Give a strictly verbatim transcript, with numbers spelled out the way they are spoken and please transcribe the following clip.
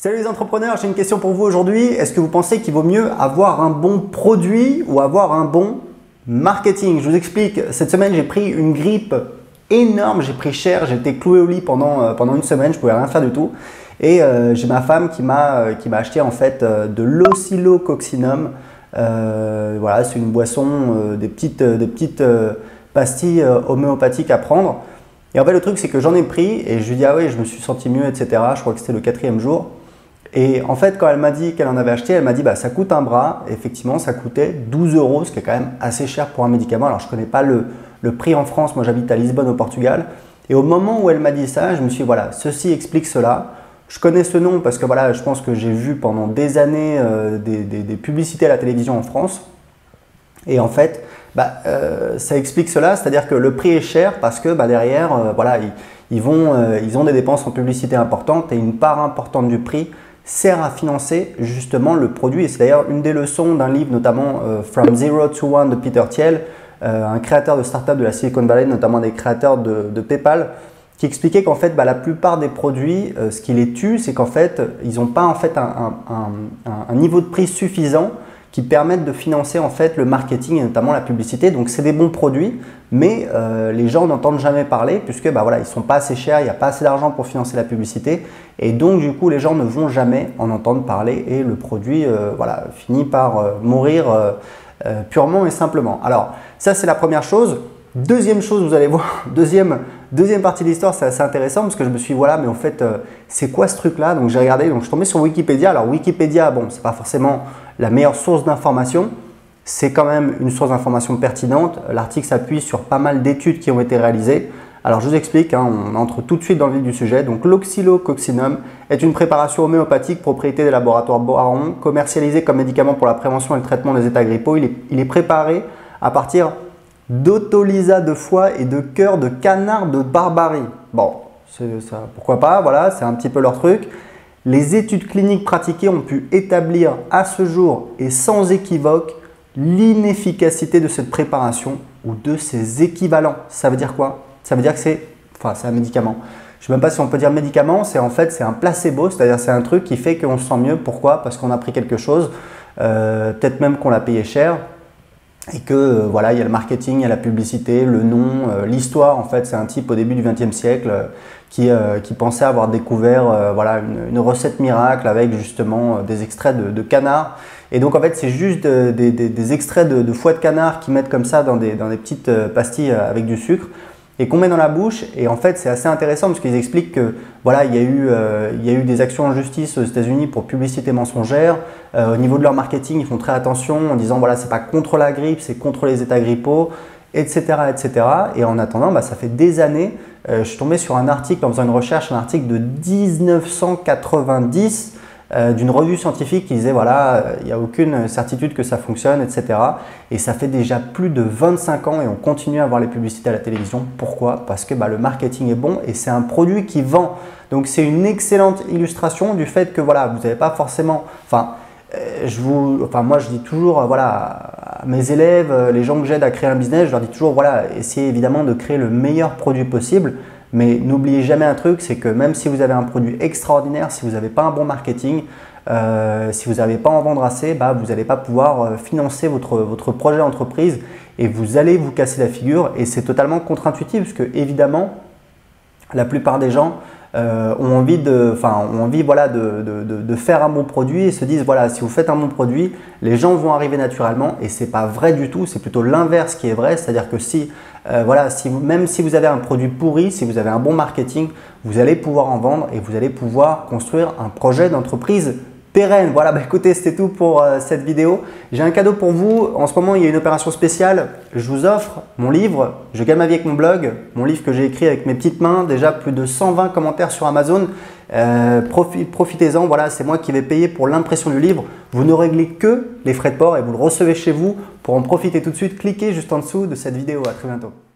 Salut les entrepreneurs, j'ai une question pour vous aujourd'hui. Est-ce que vous pensez qu'il vaut mieux avoir un bon produit ou avoir un bon marketing? Je vous explique. Cette semaine, j'ai pris une grippe énorme, j'ai pris cher, j'ai été cloué au lit pendant, euh, pendant une semaine, je ne pouvais rien faire du tout. Et euh, j'ai ma femme qui m'a euh, qui m'a acheté en fait euh, de l'oscillococcinum. Euh, voilà, c'est une boisson, euh, des petites, des petites euh, pastilles euh, homéopathiques à prendre. Et en fait, le truc, c'est que j'en ai pris et je lui dis ah oui, je me suis senti mieux, et cetera. Je crois que c'était le quatrième jour. Et en fait, quand elle m'a dit qu'elle en avait acheté, elle m'a dit bah ça coûte un bras. Et effectivement, ça coûtait douze euros, ce qui est quand même assez cher pour un médicament. Alors, je ne connais pas le, le prix en France. Moi, j'habite à Lisbonne, au Portugal. Et au moment où elle m'a dit ça, je me suis dit voilà, ceci explique cela. Je connais ce nom parce que voilà, je pense que j'ai vu pendant des années euh, des, des, des publicités à la télévision en France. Et en fait, bah, euh, ça explique cela, c'est-à-dire que le prix est cher parce que bah, derrière, euh, voilà, ils, ils, vont, euh, ils ont des dépenses en publicité importantes et une part importante du prix sert à financer justement le produit. Et c'est d'ailleurs une des leçons d'un livre, notamment euh, From Zero to One de Peter Thiel, euh, un créateur de start-up de la Silicon Valley, notamment des créateurs de, de PayPal, qui expliquait qu'en fait, bah, la plupart des produits, euh, ce qui les tue, c'est qu'en fait, ils n'ont pas en fait un, un, un, un niveau de prix suffisant qui permettent de financer en fait le marketing et notamment la publicité. Donc c'est des bons produits, mais euh, les gens n'entendent jamais parler puisque bah, voilà, ils ne sont pas assez chers, il n'y a pas assez d'argent pour financer la publicité et donc du coup les gens ne vont jamais en entendre parler et le produit euh, voilà, finit par euh, mourir euh, euh, purement et simplement. Alors ça c'est la première chose. Deuxième chose, vous allez voir, deuxième, deuxième partie de l'histoire, c'est assez intéressant parce que je me suis dit, voilà, mais en fait, euh, c'est quoi ce truc-là? Donc j'ai regardé, donc je suis tombé sur Wikipédia. Alors Wikipédia, bon, c'est pas forcément la meilleure source d'information, c'est quand même une source d'information pertinente. L'article s'appuie sur pas mal d'études qui ont été réalisées. Alors je vous explique, hein, on entre tout de suite dans le vif du sujet. Donc l'oscillococcinum est une préparation homéopathique propriété des laboratoires Boiron, commercialisée comme médicament pour la prévention et le traitement des états grippaux. Il est, il est préparé à partir d'autolysa de foie et de cœur de canard de Barbarie. Bon, ça, pourquoi pas, voilà, c'est un petit peu leur truc. Les études cliniques pratiquées ont pu établir à ce jour et sans équivoque l'inefficacité de cette préparation ou de ses équivalents. Ça veut dire quoi? Ça veut dire que c'est enfin, c'est un médicament. Je ne sais même pas si on peut dire médicament, c'est en fait c'est un placebo, c'est-à-dire c'est un truc qui fait qu'on se sent mieux. Pourquoi? Parce qu'on a pris quelque chose, euh, peut-être même qu'on l'a payé cher. Et que euh, voilà, il y a le marketing, il y a la publicité, le nom, euh, l'histoire. En fait, c'est un type au début du vingtième siècle euh, qui, euh, qui pensait avoir découvert euh, voilà, une, une recette miracle avec justement euh, des extraits de, de canard. Et donc en fait, c'est juste euh, des, des, des extraits de, de foie de canard qu'ils mettent comme ça dans des, dans des petites euh, pastilles euh, avec du sucre et qu'on met dans la bouche. Et en fait, c'est assez intéressant parce qu'ils expliquent que voilà, il y a eu, euh, il y a eu des actions en justice aux États-Unis pour publicité mensongère. Euh, au niveau de leur marketing, ils font très attention en disant voilà, c'est pas contre la grippe, c'est contre les états grippaux, et cetera, et cetera. Et en attendant, bah, ça fait des années. Euh, je suis tombé sur un article en faisant une recherche, un article de mille neuf cent quatre-vingt-dix euh, d'une revue scientifique qui disait voilà, il n'y a aucune certitude que ça fonctionne, et cetera. Et ça fait déjà plus de vingt-cinq ans et on continue à voir les publicités à la télévision. Pourquoi? Parce que bah, le marketing est bon et c'est un produit qui vend. Donc c'est une excellente illustration du fait que voilà, vous n'avez pas forcément… Enfin, Je vous, enfin moi je dis toujours voilà, à mes élèves, les gens que j'aide à créer un business, je leur dis toujours voilà, essayez évidemment de créer le meilleur produit possible, mais n'oubliez jamais un truc, c'est que même si vous avez un produit extraordinaire, si vous n'avez pas un bon marketing, euh, si vous n'avez pas en vendre assez, bah, vous n'allez pas pouvoir financer votre, votre projet d'entreprise et vous allez vous casser la figure et c'est totalement contre-intuitif parce que évidemment la plupart des gens Euh, ont envie, de, enfin, ont envie voilà, de, de, de, de faire un bon produit et se disent voilà, si vous faites un bon produit, les gens vont arriver naturellement et ce n'est pas vrai du tout, c'est plutôt l'inverse qui est vrai, c'est-à-dire que si, euh, voilà, si vous, même si vous avez un produit pourri, si vous avez un bon marketing, vous allez pouvoir en vendre et vous allez pouvoir construire un projet d'entreprise pérenne. Voilà, bah écoutez, c'était tout pour euh, cette vidéo. J'ai un cadeau pour vous. En ce moment, il y a une opération spéciale. Je vous offre mon livre « Je gagne ma vie avec mon blog », mon livre que j'ai écrit avec mes petites mains. Déjà plus de cent vingt commentaires sur Amazon. Euh, profi- Profitez-en. Voilà, c'est moi qui vais payer pour l'impression du livre. Vous ne réglez que les frais de port et vous le recevez chez vous. Pour en profiter tout de suite, cliquez juste en dessous de cette vidéo. À très bientôt.